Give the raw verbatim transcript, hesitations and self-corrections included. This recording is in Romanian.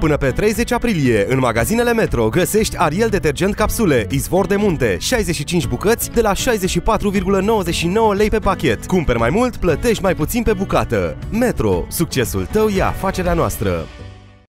Până pe treizeci aprilie, în magazinele Metro găsești Ariel detergent capsule, izvor de munte, șaizeci și cinci bucăți de la șaizeci și patru virgulă nouăzeci și nouă lei pe pachet. Cumperi mai mult, plătești mai puțin pe bucată. Metro. Succesul tău e afacerea noastră.